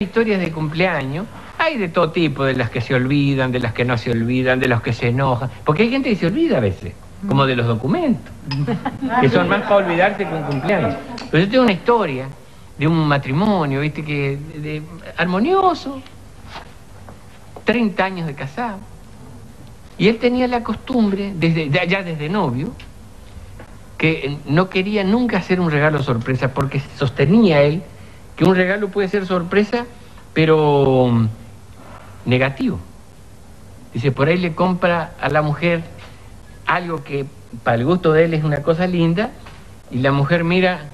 historias de cumpleaños, hay de todo tipo, de las que se olvidan, de las que no se olvidan, de los que se enojan, porque hay gente que se olvida a veces, como de los documentos, que son más para olvidarse que un cumpleaños. Pero yo tengo una historia de un matrimonio, viste, que armonioso, 30 años de casado, y él tenía la costumbre, desde novio, que no quería nunca hacer un regalo sorpresa, porque sostenía él que un regalo puede ser sorpresa, pero negativo. Dice, por ahí le compra a la mujer algo que para el gusto de él es una cosa linda, y la mujer mira...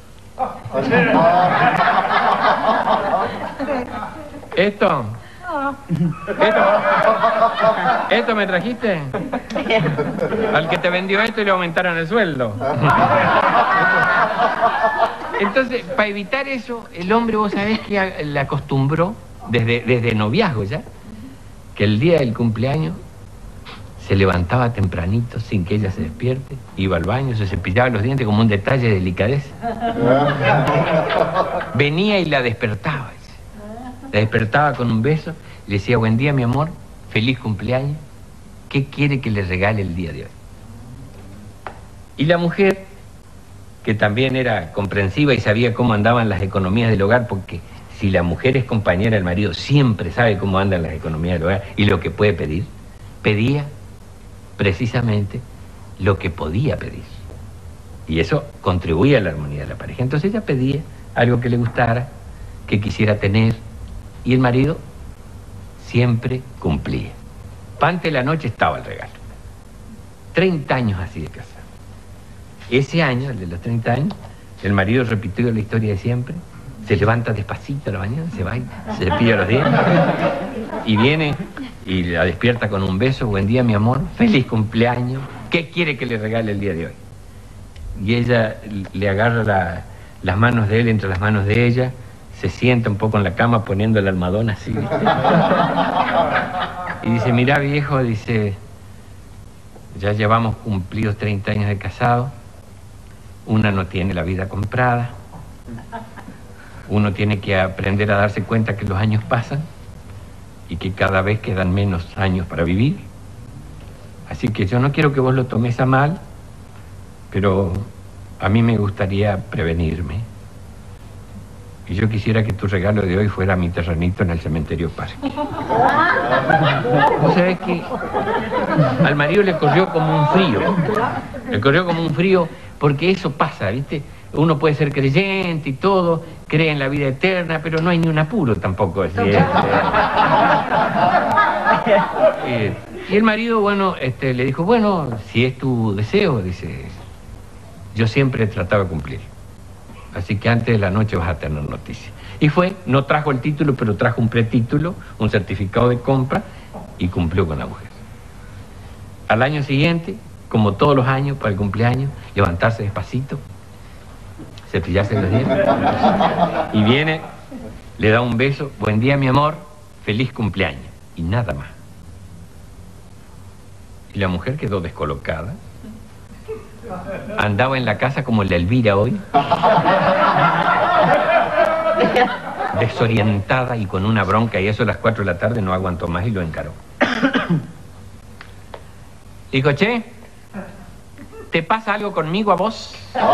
¿Esto me trajiste? Al que te vendió esto y le aumentaron el sueldo. Entonces, para evitar eso, el hombre, vos sabés que le acostumbró, desde noviazgo ya, que el día del cumpleaños se levantaba tempranito sin que ella se despierte, iba al baño, se cepillaba los dientes como un detalle de delicadeza. Venía y la despertaba. La despertaba con un beso, le decía, buen día mi amor, feliz cumpleaños, ¿qué quiere que le regale el día de hoy? Y la mujer, que también era comprensiva y sabía cómo andaban las economías del hogar, porque si la mujer es compañera del marido, siempre sabe cómo andan las economías del hogar y lo que puede pedir, pedía precisamente lo que podía pedir. Y eso contribuía a la armonía de la pareja. Entonces ella pedía algo que le gustara, que quisiera tener, y el marido siempre cumplía. Antes de la noche estaba el regalo. 30 años así de casado. Ese año, el de los 30 años, el marido repitió la historia de siempre, se levanta despacito a la mañana, se va y se cepilla los dientes, y viene y la despierta con un beso, buen día mi amor, feliz cumpleaños, ¿qué quiere que le regale el día de hoy? Y ella le agarra las manos de él entre las manos de ella, se sienta un poco en la cama poniendo el almohadón así, ¿viste? Y dice, mirá viejo, dice, ya llevamos cumplidos 30 años de casado, una no tiene la vida comprada, uno tiene que aprender a darse cuenta que los años pasan y que cada vez quedan menos años para vivir. Así que yo no quiero que vos lo tomes a mal, pero a mí me gustaría prevenirme. Y yo quisiera que tu regalo de hoy fuera mi terrenito en el cementerio Parque. Vos sabés que al marido le corrió como un frío. Le corrió como un frío porque eso pasa, ¿viste? Uno puede ser creyente y todo, cree en la vida eterna, pero no hay ni un apuro tampoco. ¿Sí? Y el marido, bueno, le dijo, bueno, si es tu deseo, dice, yo siempre he tratado de cumplir. Así que antes de la noche vas a tener noticias. Y fue, no trajo el título, pero trajo un pretítulo, un certificado de compra, y cumplió con la mujer. Al año siguiente, como todos los años, para el cumpleaños, levantarse despacito, cepillarse los dientes, y viene, le da un beso, buen día mi amor, feliz cumpleaños, y nada más. Y la mujer quedó descolocada. Andaba en la casa como la Elvira hoy, desorientada y con una bronca, y eso a las 4 de la tarde no aguantó más y lo encaró. Dijo, che, ¿te pasa algo conmigo a vos?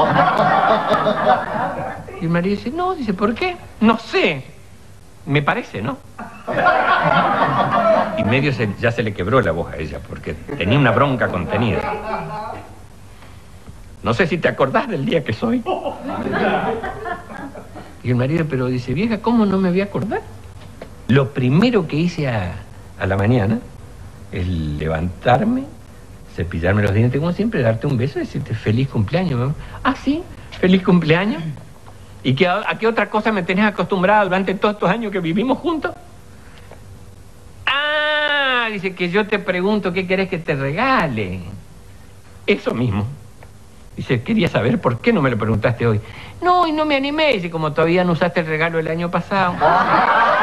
Y el marido dice, no, dice, ¿por qué? No sé, me parece, ¿no? Y medio ya se le quebró la voz a ella, porque tenía una bronca contenida. No sé si te acordás del día que soy. Y el marido, pero dice, vieja, ¿cómo no me voy a acordar? Lo primero que hice a la mañana es levantarme, cepillarme los dientes, como siempre, darte un beso y decirte feliz cumpleaños, mamá. Ah, sí, feliz cumpleaños. ¿Y a qué otra cosa me tenés acostumbrada durante todos estos años que vivimos juntos? Ah, dice que yo te pregunto qué querés que te regale. Eso mismo. Dice, quería saber por qué no me lo preguntaste hoy. No, y no me animé, dice, como todavía no usaste el regalo del año pasado.